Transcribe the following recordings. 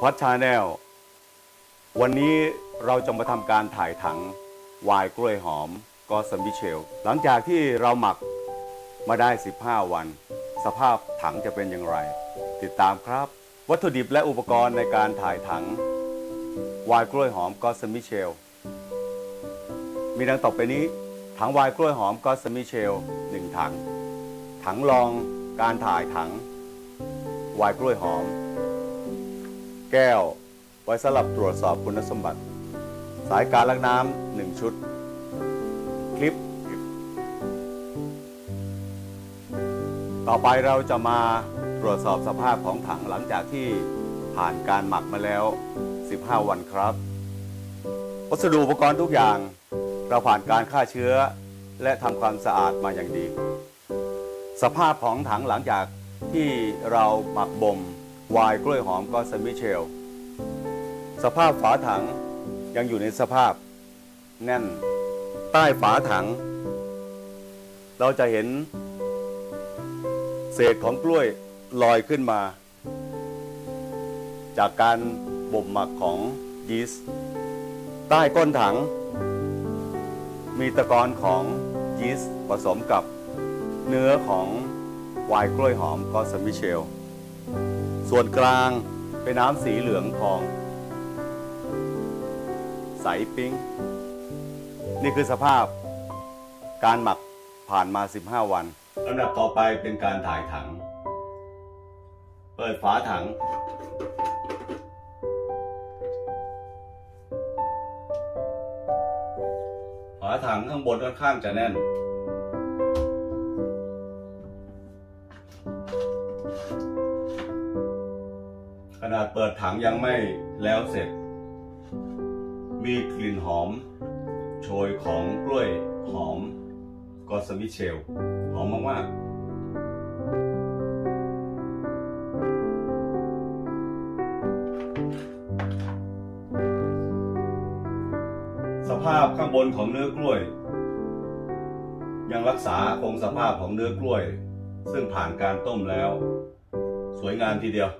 พัฒชาแนลวันนี้เราจะมาทำการถ่ายถังไวน์กล้วยหอมกอสมิเชลหลังจากที่เราหมักมาได้15 วันสภาพถังจะเป็นอย่างไรติดตามครับวัตถุดิบและอุปกรณ์ในการถ่ายถังไวน์กล้วยหอมกอสมิเชลมีดังต่อไปนี้ถังไวน์กล้วยหอมกอสมิเชล1 ถังถังรองการถ่ายถังไวน์กล้วยหอมแก้วไว้สำหรับตรวจสอบคุณสมบัติสายการล้างน้ำ1 ชุดคลิปต่อไปเราจะมาตรวจสอบสภาพของถังหลังจากที่ผ่านการหมักมาแล้ว15 วันครับวัสดุอุปกรณ์ทุกอย่างเราผ่านการฆ่าเชื้อและทำความสะอาดมาอย่างดีสภาพของถังหลังจากที่เราหมักบ่มไวน์กล้วยหอมกอสมิเชลสภาพฝาถังยังอยู่ในสภาพแน่นใต้ฝาถังเราจะเห็นเศษของกล้วยลอยขึ้นมาจากการบ่มหมักของยีสต์ใต้ก้นถังมีตะกอนของยีสต์ผสมกับเนื้อของไวน์กล้วยหอมกอสมิเชลส่วนกลางเป็นน้ำสีเหลืองทองใสปิ๊งนี่คือสภาพการหมักผ่านมา15 วันลำดับต่อไปเป็นการถ่ายถังเปิดฝาถังฝาถังข้างบนค่อนข้างจะแน่นขนาดเปิดถังยังไม่แล้วเสร็จมีกลิ่นหอมโชยของกล้วยหอมกอสมิเชลหอมมากๆสภาพข้างบนของเนื้อกล้วยยังรักษาคงสภาพของเนื้อกล้วยซึ่งผ่านการต้มแล้วสวยงามทีเดียว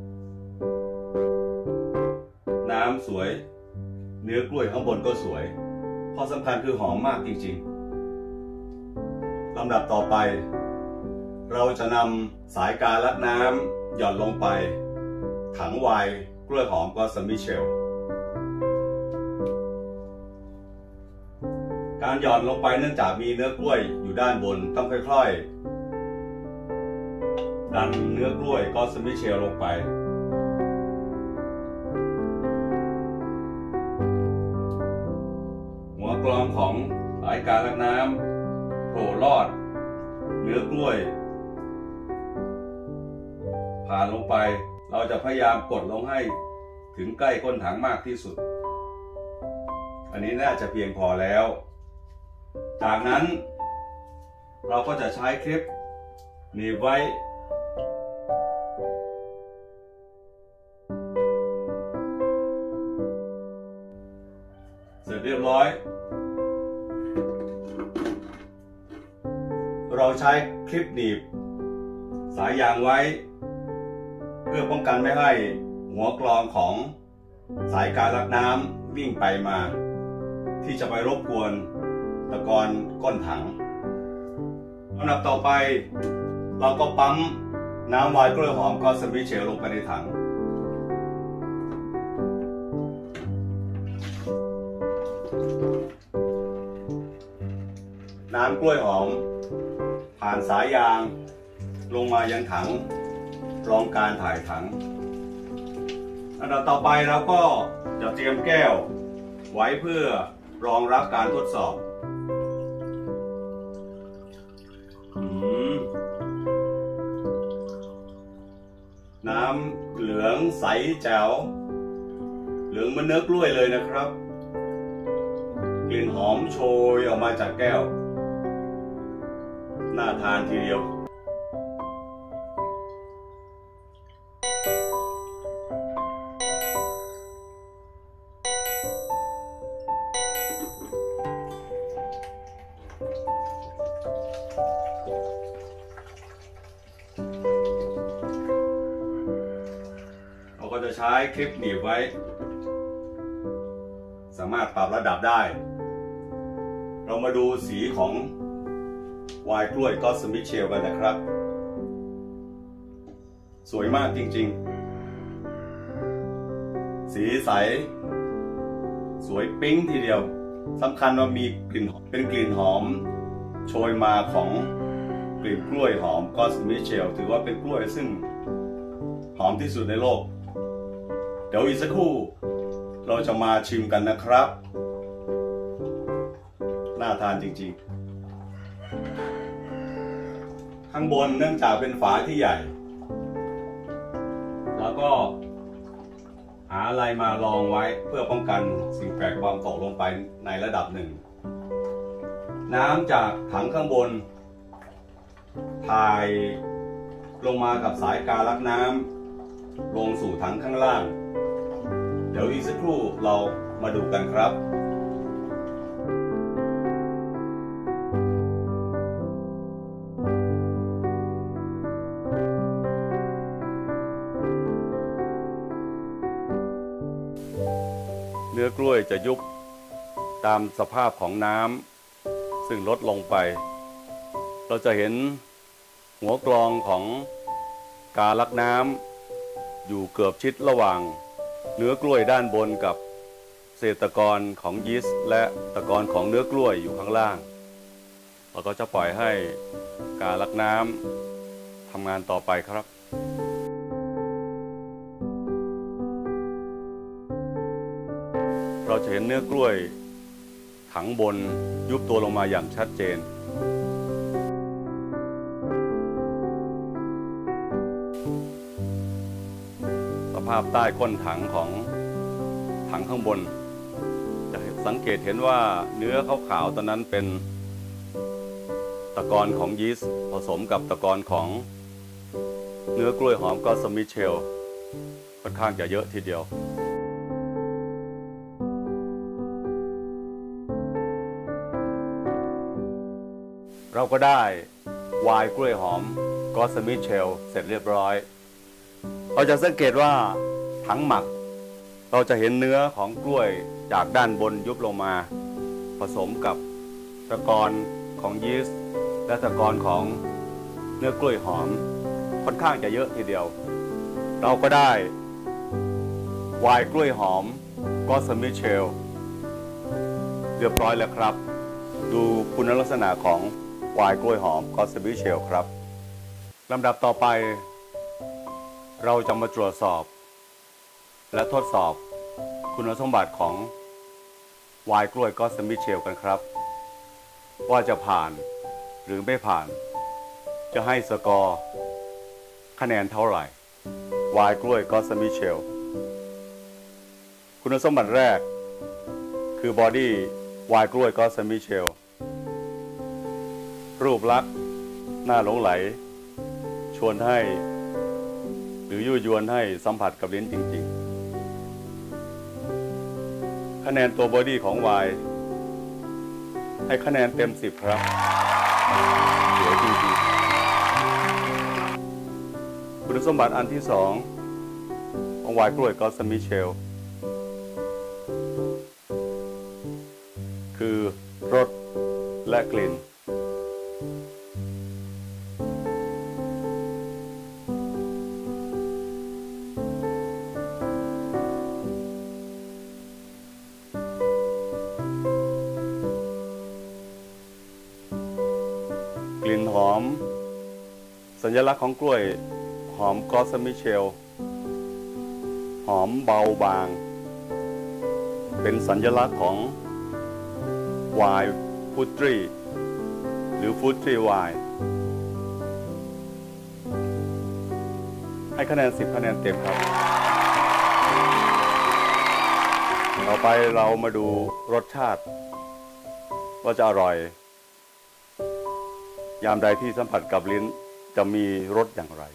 น้ำสวยเนื้อกล้วยข้างบนก็สวยข้อสำคัญคือหอมมากจริงๆลำดับต่อไปเราจะนำสายการลัดน้ำหย่อนลงไปถังไวน์กล้วยหอมกอสมิเชลการหย่อนลงไปเนื่องจากมีเนื้อกล้วยอยู่ด้านบนต้องค่อยๆดันเนื้อกล้วยกอสมิเชลลงไปกรองของสายการลักน้ำโผล่ลอดเนื้อกล้วยผ่านลงไปเราจะพยายามกดลงให้ถึงใกล้ก้นถังมากที่สุดอันนี้น่าจะเพียงพอแล้วจากนั้นเราก็จะใช้คลิปหนีบไว้เสร็จเรียบร้อยเราใช้คลิปหนีบสายยางไว้เพื่อป้องกันไม่ให้หัวกรองของสายการลักน้ำวิ่งไปมาที่จะไปรบกวนตะกอนก้นถังลำดับต่อไปเราก็ปั๊มน้ำไวน์กล้วยหอมกอสมิเชลลงไปในถังน้ำกล้วยหอมผ่านสายยางลงมายังถังรองการถ่ายถังอันดับต่อไปเราก็จะเตรียมแก้วไว้เพื่อรองรับการทดสอบน้ำเหลืองใสแจ๋วเหลืองเหมือนเนื้อกล้วยเลยนะครับกลิ่นหอมโชยออกมาจากแก้วน่าทานทีเดียวเราก็จะใช้ใช้คลิปหนีบไว้สามารถปรับระดับได้เรามาดูสีของไวน์กล้วยก็สมิธเชลกันนะครับสวยมากจริงๆสีใสสวยปิ๊งทีเดียวสำคัญว่ามีกลิ่นเป็นกลิ่นหอมโชยมาของกลิ่นกล้วยหอมก็สมิธเชลถือว่าเป็นกล้วยซึ่งหอมที่สุดในโลกเดี๋ยวอีกสักครู่เราจะมาชิมกันนะครับน่าทานจริงๆข้างบนเนื่องจากเป็นฝาที่ใหญ่แล้วก็หาอะไรมารองไว้เพื่อป้องกันสิ่งแปลกปลอมตกลงไปในระดับหนึ่งน้ำจากถังข้างบนถ่ายลงมากับสายการลักน้ำลงสู่ถังข้างล่างเดี๋ยวอีกสักครู่เรามาดูกันครับเนื้อกล้วยจะยุบตามสภาพของน้ำซึ่งลดลงไปเราจะเห็นหัวกรองของกาลักน้ำอยู่เกือบชิดระหว่างเนื้อกล้วยด้านบนกับเศษตะกอนของยีสต์และตะกอนของเนื้อกล้วยอยู่ข้างล่างเราก็จะปล่อยให้กาลักน้ำทำงานต่อไปครับเราจะเห็นเนื้อกล้วยถังบนยุบตัวลงมาอย่างชัดเจนสภาพใต้ก้นถังของถังข้างบนจะสังเกตเห็นว่าเนื้อขาวๆตอนนั้นเป็นตะกอนของยีสต์ผสมกับตะกอนของเนื้อกล้วยหอมก็สมิธเชลค่อนข้างจะเยอะทีเดียวเราก็ได้ไวน์กล้วยหอมก็สมิธเชลเสร็จเรียบร้อยเราจะสังเกตว่าถังหมักเราจะเห็นเนื้อของกล้วยจากด้านบนยุบลงมาผสมกับตะกอนของยีสต์และตะกอนของเนื้อกล้วยหอมค่อนข้างจะเยอะทีเดียวเราก็ได้ไวน์กล้วยหอมก็สมิธเชลเรียบร้อยแล้วครับดูคุณลักษณะของไวน์กล้วยหอมก็สมิธเชลครับลำดับต่อไปเราจะมาตรวจสอบและทดสอบคุณสมบัติของไวน์กล้วยก็สมิธเชลกันครับว่าจะผ่านหรือไม่ผ่านจะให้สกอร์คะแนนเท่าไหร่ไวน์กล้วยก็สมิธเชลคุณสมบัติแรกคือบอดี้ไวน์กล้วยก็สมิธเชลรูปลักษณ์น่าหลงไหลชวนให้หรือยั่วยวนให้สัมผัสกับลิ้นจริงๆคะแนนตัวบอดี้ของไวน์ให้คะแนนเต็ม10ครับสวยจริงๆคุณสมบัติอันที่2ของไวน์กล้วยก็สมิธเชลคือรสและกลิ่นกลิ่นหอมสัญลักษณ์ของกล้วยหอมก็สมิธเชลหอมเบาบางเป็นสัญลักษณ์ของไวน์ฟูตรีหรือฟูตรีไวน์ให้คะแนน10คะแนนเต็มครับต่อไปเรามาดูรสชาติว่าจะอร่อยยามใดที่สัมผัสกับลิ้นจะมีรสอย่างไร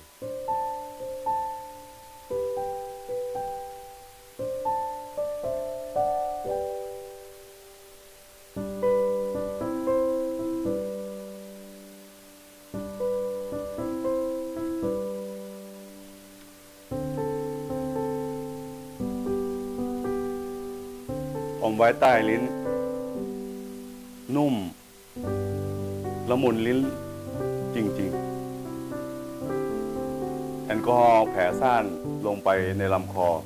ไว้ใต้ลิ้น นุ่มละมุนลิ้นจริงๆแอลกอฮอล์แผ่ซ่านลงไปในลำคอ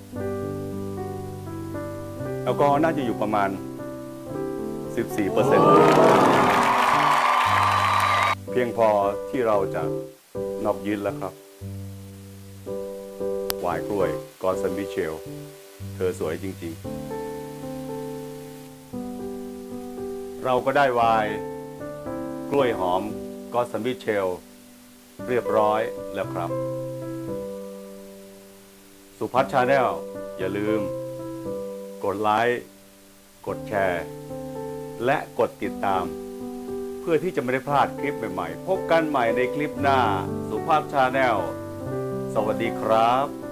แอลกอฮอล์น่าจะอยู่ประมาณ 14% เพียงพอที่เราจะนอกยืนแล้วครับไวน์กล้วยกอร์ซันมิเชลเธอสวยจริงๆเราก็ได้ไวน์กล้วยหอมกอร์ซันมิเชลเรียบร้อยแล้วครับสุพัฒน์ชาแนลอย่าลืมกดไลค์กดแชร์และกดติดตามเพื่อที่จะไม่ได้พลาดคลิปใหม่ๆพบกันใหม่ในคลิปหน้าสุภาพชาแนลสวัสดีครับ